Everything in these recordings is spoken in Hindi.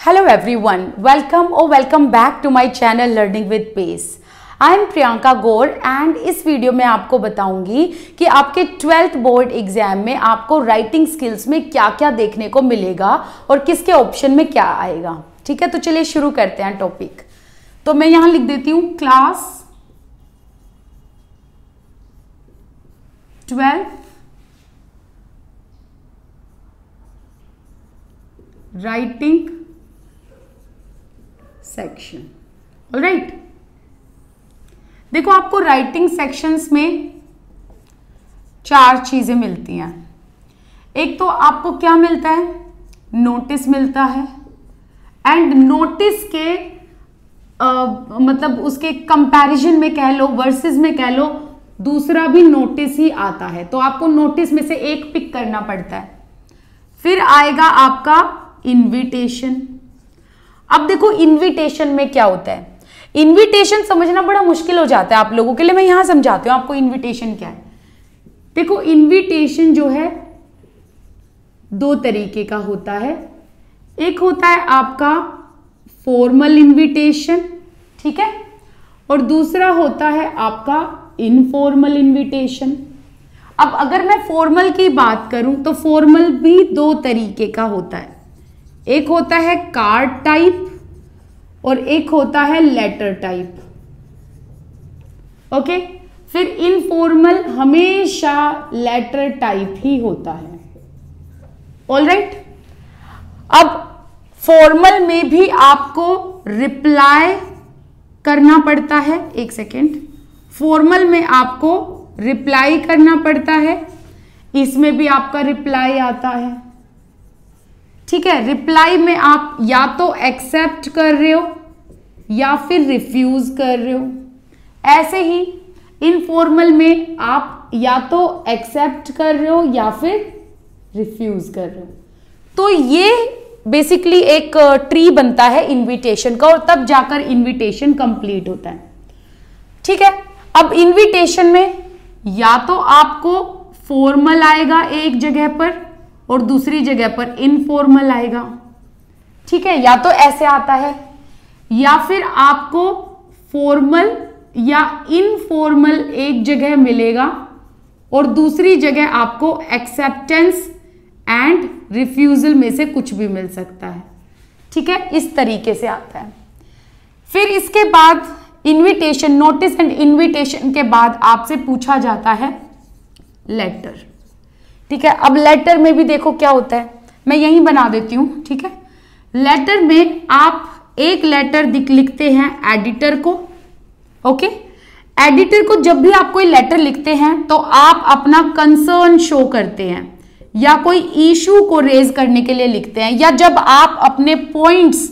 Hello everyone, welcome back to my channel Learning with Pace. I am Priyanka Gaur and इस वीडियो में आपको बताऊंगी कि आपके 12th बोर्ड एग्जाम में आपको राइटिंग स्किल्स में क्या क्या देखने को मिलेगा और किसके ऑप्शन में क्या आएगा। ठीक है, तो चलिए शुरू करते हैं टॉपिक। तो मैं यहां लिख देती हूं क्लास 12 राइटिंग सेक्शन। ऑलराइट, देखो आपको राइटिंग सेक्शंस में चार चीजें मिलती हैं। एक तो आपको क्या मिलता है, नोटिस मिलता है एंड नोटिस के मतलब उसके कंपैरिजन में कह लो, वर्सेस में कह लो, दूसरा भी नोटिस ही आता है। तो आपको नोटिस में से एक पिक करना पड़ता है। फिर आएगा आपका इनविटेशन। अब देखो इनविटेशन में क्या होता है, इनविटेशन समझना बड़ा मुश्किल हो जाता है आप लोगों के लिए। मैं यहां समझाती हूं आपको इनविटेशन क्या है। देखो इनविटेशन जो है दो तरीके का होता है। एक होता है आपका फॉर्मल इनविटेशन, ठीक है, और दूसरा होता है आपका इनफॉर्मल इनविटेशन। अब अगर मैं फॉर्मल की बात करूं तो फॉर्मल भी दो तरीके का होता है। एक होता है कार्ड टाइप और एक होता है लेटर टाइप। ओके, फिर इनफॉर्मल हमेशा लेटर टाइप ही होता है। ऑलराइट, अब फॉर्मल में भी आपको रिप्लाई करना पड़ता है। एक सेकेंड, फॉर्मल में आपको रिप्लाई करना पड़ता है, इसमें भी आपका रिप्लाई आता है। ठीक है, रिप्लाई में आप या तो एक्सेप्ट कर रहे हो या फिर रिफ्यूज कर रहे हो। ऐसे ही इनफॉर्मल में आप या तो एक्सेप्ट कर रहे हो या फिर रिफ्यूज कर रहे हो। तो ये बेसिकली एक ट्री बनता है इनविटेशन का और तब जाकर इनविटेशन कंप्लीट होता है। ठीक है, अब इनविटेशन में या तो आपको फॉर्मल आएगा एक जगह पर और दूसरी जगह पर इनफॉर्मल आएगा। ठीक है, या तो ऐसे आता है या फिर आपको फॉर्मल या इनफॉर्मल एक जगह मिलेगा और दूसरी जगह आपको एक्सेप्टेंस एंड रिफ्यूजल में से कुछ भी मिल सकता है। ठीक है, इस तरीके से आता है। फिर इसके बाद इनविटेशन, नोटिस एंड इनविटेशन के बाद आपसे पूछा जाता है लेटर। ठीक है, अब लेटर में भी देखो क्या होता है, मैं यहीं बना देती हूं। ठीक है, लेटर में आप एक लेटर लिखते हैं एडिटर को। ओके, एडिटर को जब भी आप कोई लेटर लिखते हैं तो आप अपना कंसर्न शो करते हैं या कोई इशू को रेज करने के लिए लिखते हैं, या जब आप अपने पॉइंट्स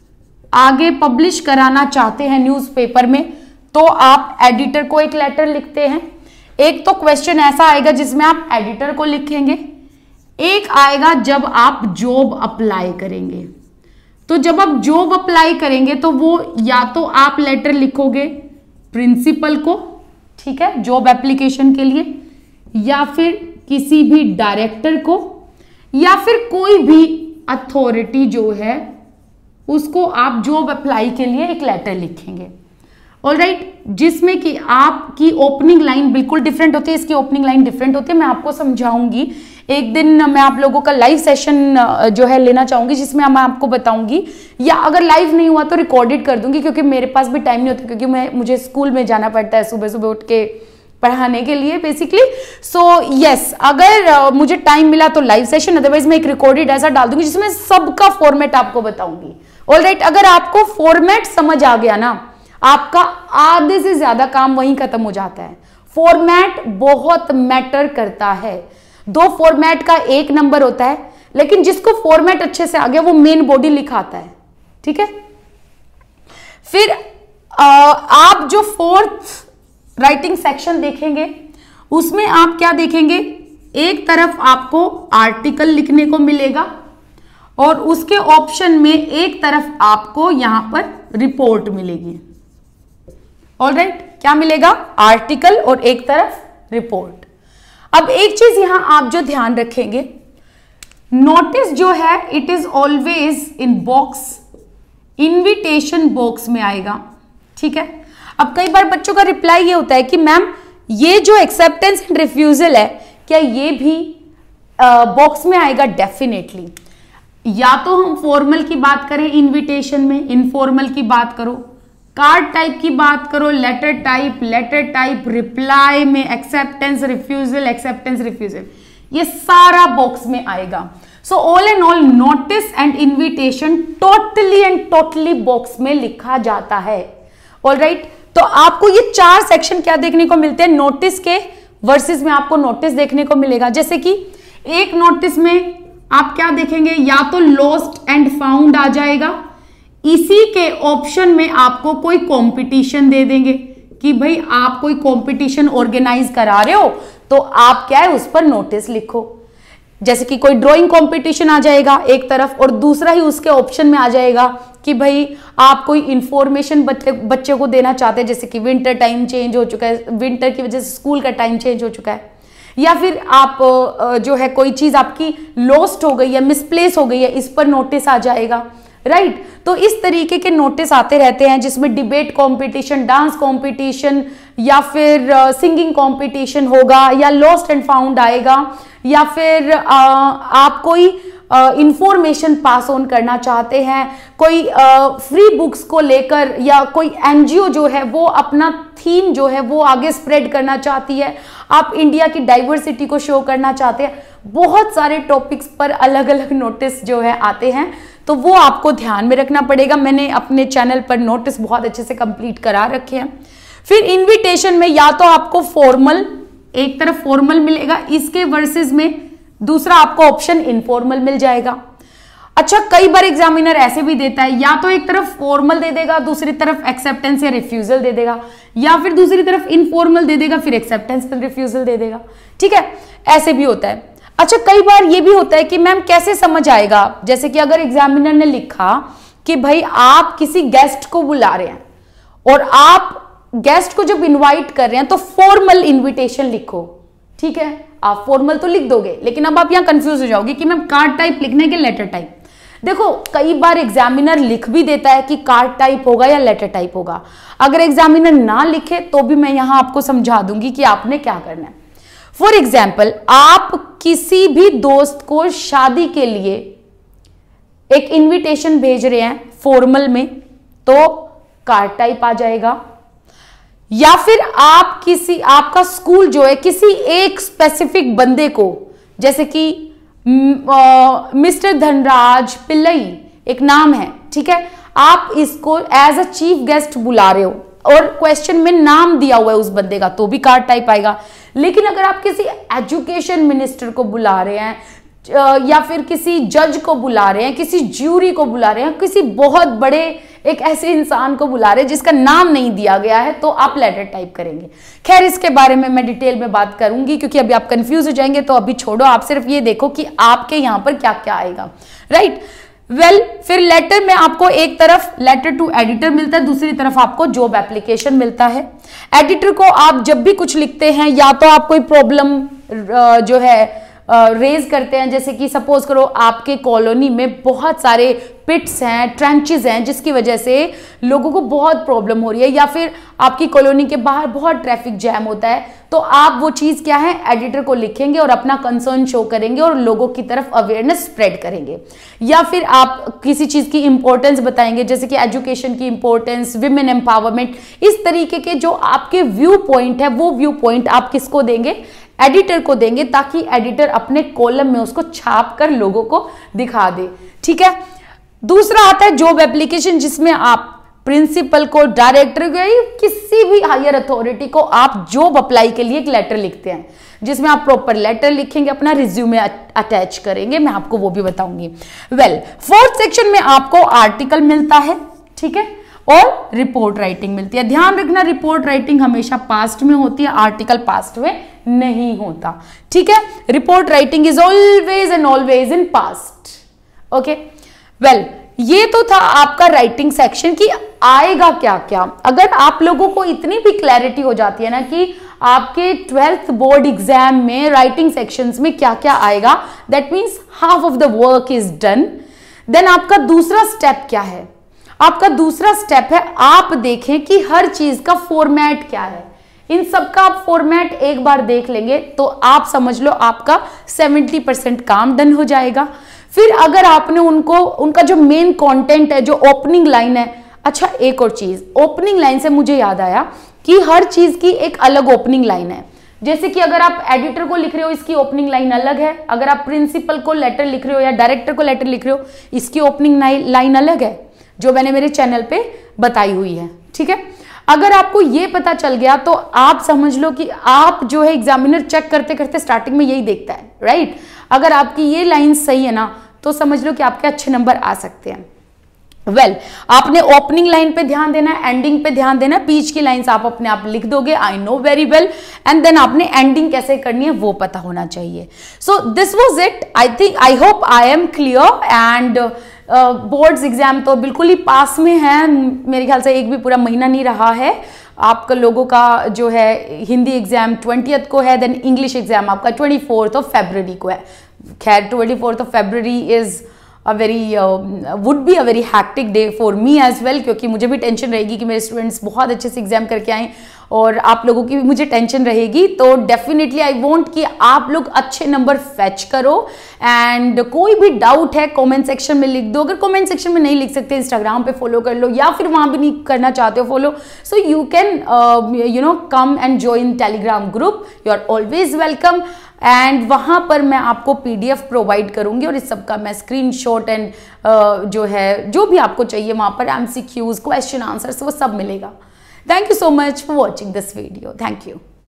आगे पब्लिश कराना चाहते हैं न्यूज़पेपर में तो आप एडिटर को एक लेटर लिखते हैं। एक तो क्वेश्चन ऐसा आएगा जिसमें आप एडिटर को लिखेंगे, एक आएगा जब आप जॉब अप्लाई करेंगे। तो जब आप जॉब अप्लाई करेंगे तो वो या तो आप लेटर लिखोगे प्रिंसिपल को, ठीक है, जॉब एप्लीकेशन के लिए, या फिर किसी भी डायरेक्टर को, या फिर कोई भी अथॉरिटी जो है उसको आप जॉब अप्लाई के लिए एक लेटर लिखेंगे। ऑलराइट, जिसमें कि आपकी ओपनिंग लाइन बिल्कुल डिफरेंट होती है, इसकी ओपनिंग लाइन डिफरेंट होती है। मैं आपको समझाऊंगी एक दिन, मैं आप लोगों का लाइव सेशन जो है लेना चाहूंगी जिसमें मैं आपको बताऊंगी, या अगर लाइव नहीं हुआ तो रिकॉर्डेड कर दूंगी क्योंकि मेरे पास भी टाइम नहीं होता, क्योंकि मुझे स्कूल में जाना पड़ता है सुबह सुबह उठ के पढ़ाने के लिए बेसिकली। सो यस, अगर मुझे टाइम मिला तो लाइव सेशन, अदरवाइज मैं एक रिकॉर्डेड ऐसा डाल दूंगी जिसमें सबका फॉर्मेट आपको बताऊंगी। ऑलराइट, अगर आपको फॉर्मेट समझ आ गया ना, आपका आधे से ज्यादा काम वहीं खत्म हो जाता है। फॉर्मेट बहुत मैटर करता है। दो फॉर्मेट का एक नंबर होता है, लेकिन जिसको फॉर्मेट अच्छे से आ गया वो मेन बॉडी लिखाता है। ठीक है, फिर आप जो फोर्थ राइटिंग सेक्शन देखेंगे उसमें आप क्या देखेंगे, एक तरफ आपको आर्टिकल लिखने को मिलेगा और उसके ऑप्शन में एक तरफ आपको यहां पर रिपोर्ट मिलेगी। ऑलराइट, क्या मिलेगा, आर्टिकल और एक तरफ रिपोर्ट। अब एक चीज यहां आप जो ध्यान रखेंगे, नोटिस जो है it is always in box invitation box में आएगा। ठीक है, अब कई बार बच्चों का रिप्लाई ये होता है कि मैम ये जो एक्सेप्टेंस एंड रिफ्यूजल है क्या ये भी बॉक्स में आएगा? डेफिनेटली। या तो हम फॉर्मल की बात करें इनविटेशन में, इनफॉर्मल की बात करो, कार्ड टाइप की बात करो, लेटर टाइप, रिप्लाई में एक्सेप्टेंस रिफ्यूजल, ये सारा बॉक्स में आएगा। So all and all notice and invitation totally box में लिखा जाता है। ऑलराइट, तो आपको ये 4 सेक्शन क्या देखने को मिलते हैं? नोटिस के वर्सेस में आपको नोटिस देखने को मिलेगा। जैसे कि एक नोटिस में आप क्या देखेंगे, या तो लॉस्ट एंड फाउंड आ जाएगा, इसी के ऑप्शन में आपको कोई कंपटीशन दे देंगे कि भाई आप कोई कंपटीशन ऑर्गेनाइज करा रहे हो तो आप क्या है उस पर नोटिस लिखो। जैसे कि कोई ड्राइंग कंपटीशन आ जाएगा एक तरफ, और दूसरा ही उसके ऑप्शन में आ जाएगा कि भाई आप कोई इंफॉर्मेशन बच्चे को देना चाहते हैं, जैसे कि विंटर टाइम चेंज हो चुका है, विंटर की वजह से स्कूल का टाइम चेंज हो चुका है, या फिर आप जो है कोई चीज आपकी लॉस्ट हो गई है, मिसप्लेस हो गई है, इस पर नोटिस आ जाएगा। राइट, तो इस तरीके के नोटिस आते रहते हैं जिसमें डिबेट कंपटीशन, डांस कंपटीशन, या फिर सिंगिंग कंपटीशन होगा, या लॉस्ट एंड फाउंड आएगा, या फिर आप कोई इंफॉर्मेशन पास ऑन करना चाहते हैं, कोई फ्री बुक्स को लेकर, या कोई एनजीओ जो है वो अपना थीम जो है वो आगे स्प्रेड करना चाहती है, आप इंडिया की डाइवर्सिटी को शो करना चाहते हैं, बहुत सारे टॉपिक्स पर अलग अलग नोटिस जो है आते हैं, तो वो आपको ध्यान में रखना पड़ेगा। मैंने अपने चैनल पर नोटिस बहुत अच्छे से कंप्लीट करा रखे हैं। फिर इनविटेशन में या तो आपको फॉर्मल, एक तरफ फॉर्मल मिलेगा, इसके वर्सेस में दूसरा आपको ऑप्शन इनफॉर्मल मिल जाएगा। अच्छा, कई बार एग्जामिनर ऐसे भी देता है, या तो एक तरफ फॉर्मल दे देगा, दूसरी तरफ एक्सेप्टेंस या रिफ्यूजल दे देगा, या फिर दूसरी तरफ इनफॉर्मल दे देगा, फिर एक्सेप्टेंस या रिफ्यूजल दे देगा। ठीक है, ऐसे भी होता है। अच्छा, कई बार ये भी होता है कि मैम कैसे समझ आएगा, जैसे कि अगर एग्जामिनर ने लिखा कि भाई आप किसी गेस्ट को बुला रहे हैं और आप गेस्ट को जब इनवाइट कर रहे हैं तो फॉर्मल इनविटेशन लिखो। ठीक है, आप फॉर्मल तो लिख दोगे, लेकिन अब आप यहां कंफ्यूज हो जाओगे कि मैम कार्ड टाइप लिखने के लेटर टाइप। देखो, कई बार एग्जामिनर लिख भी देता है कि कार्ड टाइप होगा या लेटर टाइप होगा। अगर एग्जामिनर ना लिखे तो भी मैं यहां आपको समझा दूंगी कि आपने क्या करना है। फॉर एग्जाम्पल, आप किसी भी दोस्त को शादी के लिए एक इनविटेशन भेज रहे हैं फॉर्मल में, तो कार्ड टाइप आ जाएगा। या फिर आप आपका स्कूल जो है किसी एक स्पेसिफिक बंदे को, जैसे कि मिस्टर धनराज पिल्लई एक नाम है, ठीक है, आप इसको एज अ चीफ गेस्ट बुला रहे हो और क्वेश्चन में नाम दिया हुआ है उस बंदे का, तो भी कार्ड टाइप आएगा। लेकिन अगर आप किसी एजुकेशन मिनिस्टर को बुला रहे हैं, या फिर किसी जज को बुला रहे हैं, किसी ज्यूरी को बुला रहे हैं, किसी बहुत बड़े एक ऐसे इंसान को बुला रहे हैं जिसका नाम नहीं दिया गया है, तो आप लेटर टाइप करेंगे। खैर, इसके बारे में मैं डिटेल में बात करूंगी, क्योंकि अभी आप कंफ्यूज हो जाएंगे, तो अभी छोड़ो, आप सिर्फ ये देखो कि आपके यहां पर क्या क्या आएगा। राइट, वेल, फिर लेटर में आपको एक तरफ लेटर टू एडिटर मिलता है, दूसरी तरफ आपको जॉब एप्लीकेशन मिलता है। एडिटर को आप जब भी कुछ लिखते हैं, या तो आप कोई प्रॉब्लम जो है रेज करते हैं, जैसे कि सपोज करो आपके कॉलोनी में बहुत सारे पिट्स हैं, ट्रेंचेस हैं, जिसकी वजह से लोगों को बहुत प्रॉब्लम हो रही है, या फिर आपकी कॉलोनी के बाहर बहुत ट्रैफिक जैम होता है, तो आप वो चीज क्या है एडिटर को लिखेंगे और अपना कंसर्न शो करेंगे और लोगों की तरफ अवेयरनेस स्प्रेड करेंगे। या फिर आप किसी चीज की इंपॉर्टेंस बताएंगे, जैसे कि एजुकेशन की इंपॉर्टेंस, विमेन एम्पावरमेंट, इस तरीके के जो आपके व्यू पॉइंट है, वो व्यू पॉइंट आप किसको देंगे, एडिटर को देंगे, ताकि एडिटर अपने कॉलम में उसको छाप कर लोगों को दिखा दे। ठीक है, दूसरा आता है जॉब एप्लीकेशन, जिसमें आप प्रिंसिपल को, डायरेक्टर को, किसी भी हायर अथॉरिटी को आप जॉब अप्लाई के लिए एक लेटर लिखते हैं, जिसमें आप प्रॉपर लेटर लिखेंगे, अपना रिज्यूमे अटैच करेंगे, मैं आपको वो भी बताऊंगी। वेल, फोर्थ सेक्शन में आपको आर्टिकल मिलता है, ठीक है, और रिपोर्ट राइटिंग मिलती है। ध्यान रखना, रिपोर्ट राइटिंग हमेशा पास्ट में होती है, आर्टिकल पास्ट में नहीं होता। ठीक है, report writing is always and always in past. Okay, well, ये तो था आपका राइटिंग सेक्शन की आएगा क्या क्या। अगर आप लोगों को इतनी भी क्लैरिटी हो जाती है ना कि आपके 12th बोर्ड एग्जाम में राइटिंग सेक्शंस में क्या क्या आएगा, that means half of the work is done. Then आपका दूसरा स्टेप क्या है, आपका दूसरा स्टेप है, आप देखें कि हर चीज का फॉर्मेट क्या है। इन सब का आप फॉर्मेट एक बार देख लेंगे तो आप समझ लो आपका 70% काम डन हो जाएगा। फिर अगर आपने उनका जो मेन कंटेंट है, जो ओपनिंग लाइन है, अच्छा एक और चीज, ओपनिंग लाइन से मुझे याद आया कि हर चीज की एक अलग ओपनिंग लाइन है। जैसे कि अगर आप एडिटर को लिख रहे हो, इसकी ओपनिंग लाइन अलग है। अगर आप प्रिंसिपल को लेटर लिख रहे हो या डायरेक्टर को लेटर लिख रहे हो, इसकी ओपनिंग लाइन अलग है, जो मैंने मेरे चैनल पे बताई हुई है। ठीक है, अगर आपको ये पता चल गया तो आप समझ लो कि आप जो है एग्जामिनर चेक करते करते स्टार्टिंग में यही देखता है, राइट। अगर आपकी ये लाइन सही है ना तो समझ लो कि आपके अच्छे नंबर आ सकते हैं। आपने ओपनिंग लाइन पे ध्यान देना है, एंडिंग पे ध्यान देना है। बीच की लाइंस आप अपने आप लिख दोगे, I know very well. And then आपने एंडिंग कैसे करनी है वो पता होना चाहिए। So this was it. I hope I am clear. And boards exam तो बिल्कुल ही पास में है, मेरे ख्याल से एक भी पूरा महीना नहीं रहा है। आपका लोगों का जो है हिंदी एग्जाम 20th को है, देन इंग्लिश एग्जाम आपका 24th ऑफ फरवरी को है। खैर 24th of February is would be a very hectic day for me as well, क्योंकि मुझे भी टेंशन रहेगी कि मेरे स्टूडेंट्स बहुत अच्छे से एग्जाम करके आए और आप लोगों की भी मुझे टेंशन रहेगी। तो डेफिनेटली आई वांट कि आप लोग अच्छे नंबर फेच करो। एंड कोई भी डाउट है कमेंट सेक्शन में लिख दो। अगर कमेंट सेक्शन में नहीं लिख सकते, इंस्टाग्राम पे फॉलो कर लो, या फिर वहां भी नहीं करना चाहते हो follow, so you can come and join Telegram group. You are always welcome. And वहां पर मैं आपको PDF प्रोवाइड करूंगी और इस सब का मैं स्क्रीनशॉट एंड जो भी आपको चाहिए वहां पर MCQs, क्वेश्चन आंसर्स, वो सब मिलेगा। Thank you so much for watching this video. Thank you.